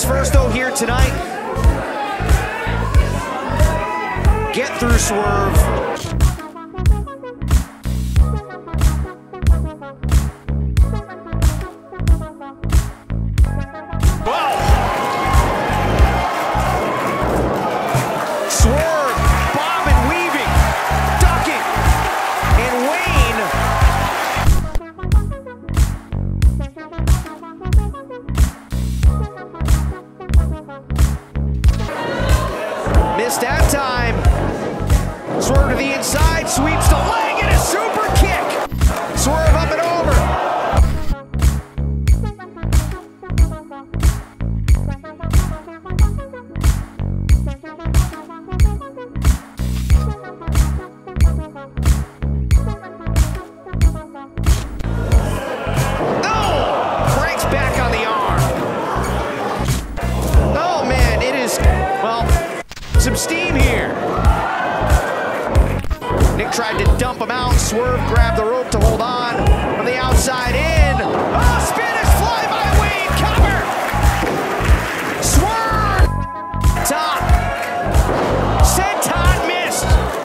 first though here tonight. Get through Swerve. Swerve bobbing, weaving, ducking, and Wayne missed that time. Swerve to the inside, sweeps the leg and a super kick. Swerve up and over. Some steam here. Nick tried to dump him out. Swerve grabbed the rope to hold on from the outside in. Oh, Spanish fly by Wayne. Cover. Swerve. Top. Senton missed.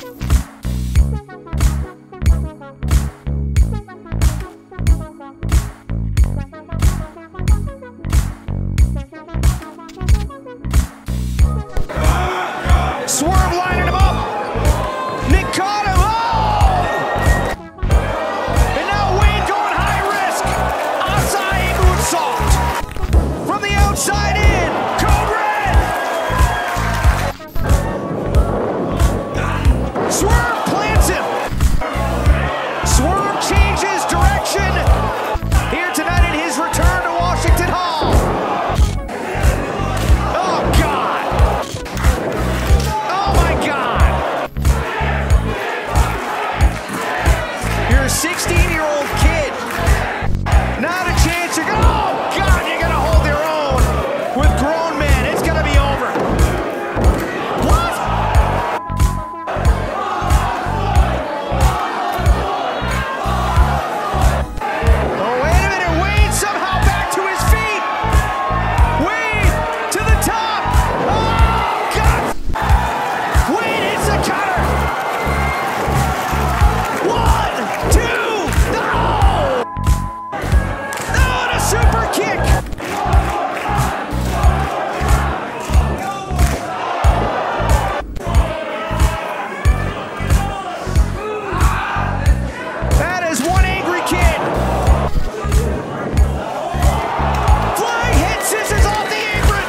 Swerve lining him up. Nick caught him. Oh! And now Wayne going high risk. Outside moonsault. From the outside in. Code red. Swerve plants him. Swerve changes direction here tonight in his return to Washington Hall. You're a 16-year-old kid. Not a chance. You're gonna, oh God, you're gonna hold your own with grown men. It's gonna be over. What? Oh, wait a minute. Wayne somehow back to his feet. Wayne to the top. Oh, God. Wayne hits the cutter. Super kick! That is one angry kid! Flying head scissors off the apron!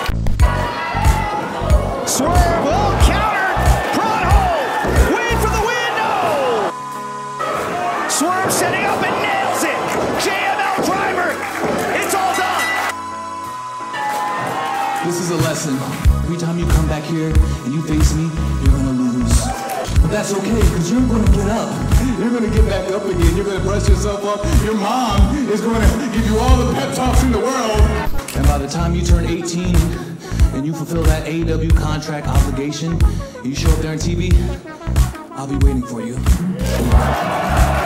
Swerve, well countered! Prod hold! Wait for the window! Swerve setting up and nails it! JML driver! It's all done! This is a lesson. Every time you come back here and you face me, you're gonna lose. But that's okay, because you're gonna get up. You're gonna get back up again. You're gonna brush yourself up. Your mom is gonna give you all the pep talks in the world. And by the time you turn 18 and you fulfill that AEW contract obligation, you show up there on TV, I'll be waiting for you.